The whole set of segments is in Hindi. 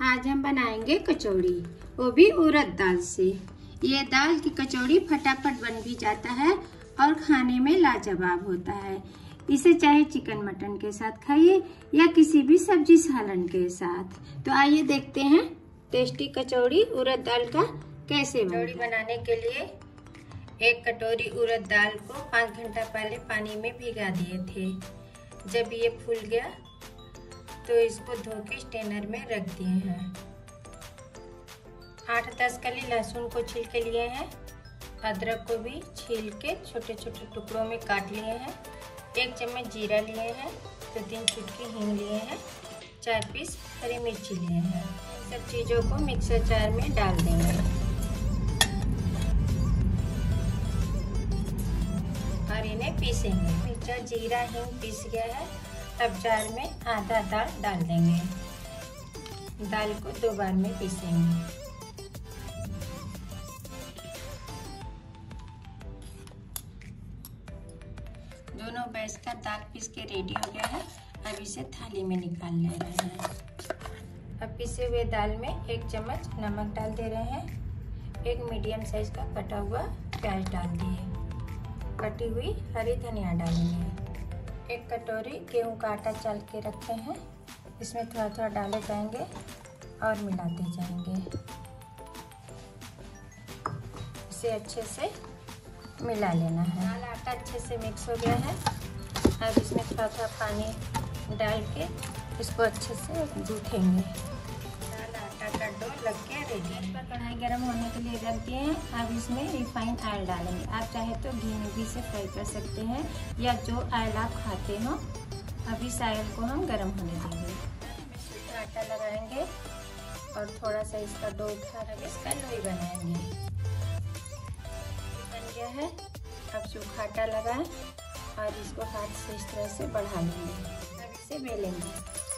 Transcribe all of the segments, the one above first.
आज हम बनाएंगे कचौड़ी, वो भी उड़द दाल से। ये दाल की कचौड़ी फटाफट बन भी जाता है और खाने में लाजवाब होता है। इसे चाहे चिकन मटन के साथ खाइए या किसी भी सब्जी सालन के साथ। तो आइए देखते हैं टेस्टी कचौड़ी उड़द दाल का कैसे कचौड़ी बनाने के लिए 1 कटोरी उड़द दाल को 5 घंटा पहले पानी में भिगा दिए थे। जब ये फूल गया तो इसको धो के स्ट्रेनर में रख दिए हैं। 8-10 कली लहसुन को छील के लिए हैं। अदरक को भी छील के छोटे छोटे टुकड़ों में काट लिए हैं। 1 चम्मच जीरा लिए हैं, 2-3 चुटकी हींग लिए हैं, 4 पीस हरी मिर्ची लिए हैं। सब चीज़ों को मिक्सर जार में डाल देंगे और इन्हें पीसेंगे। मिक्सर जीरा हींग पीस गया है। अब जार में आधा दाल डाल देंगे। दाल को 2 बार में पीसेंगे। दोनों बैच का दाल पीस के रेडी हो गया है। अब इसे थाली में निकाल ले रहे हैं। अब पिसे हुए दाल में 1 चम्मच नमक डाल दे रहे हैं। 1 मीडियम साइज का कटा हुआ प्याज डाल दिए। कटी हुई हरी धनिया डालेंगे। 1 कटोरी गेहूं का आटा चाल के रखे हैं, इसमें थोड़ा थोड़ा डाले जाएंगे और मिलाते जाएंगे। इसे अच्छे से मिला लेना है। दाल आटा अच्छे से मिक्स हो गया है। अब इसमें थोड़ा थोड़ा पानी डाल के इसको अच्छे से गूँथेंगे। दाल आटा का डो लग के रेडी है। पर कढ़ाई गर्म होने के लिए रख दिए हैं। अब इसमें रिफाइंड ऑयल डालेंगे। आप चाहे तो घी में भी से फ्राई कर सकते हैं या जो ऑयल आप खाते हो। अब इस ऑयल को हम गर्म होने देंगे। आटा लगाएंगे और थोड़ा सा इसका डो उठा कर इसका लोई बनाएंगे। बन गया है। अब सूखा आटा लगाएं और इसको हाथ से इस तरह से बढ़ा लेंगे। अब इसे बेलेंगे।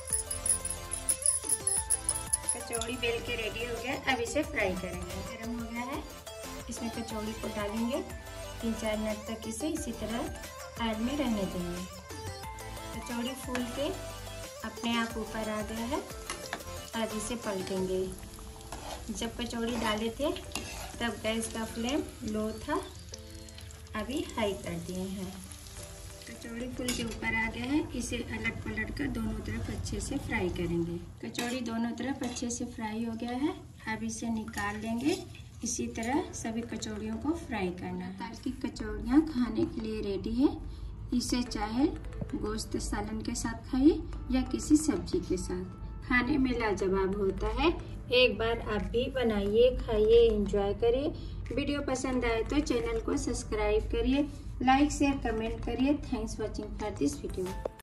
कचौड़ी बेल के रेडी हो गया। अब इसे फ्राई करेंगे। गरम हो गया है। इसमें कचौड़ी को डालेंगे। 3-4 मिनट तक इसे इसी तरह ऑयल में रहने देंगे। कचौड़ी फूल के अपने आप ऊपर आ गया है। अब इसे पलटेंगे। जब कचौड़ी डाले थे तब गैस का फ्लेम लो था, अभी हाई कर दिए हैं। कचौड़ी फूल के ऊपर आ गया है। इसे अलट पलट कर दोनों तरफ अच्छे से फ्राई करेंगे। कचौड़ी दोनों तरफ अच्छे से फ्राई हो गया है। अब इसे निकाल लेंगे। इसी तरह सभी कचौड़ियों को फ्राई करना है। दाल की कचौड़ियाँ खाने के लिए रेडी है। इसे चाहे गोश्त सालन के साथ खाइए या किसी सब्जी के साथ, खाने में लाजवाब होता है। एक बार आप भी बनाइए, खाइए, एंजॉय करिए। वीडियो पसंद आए तो चैनल को सब्सक्राइब करिए, लाइक शेयर कमेंट करिए। Thanks watching for this video.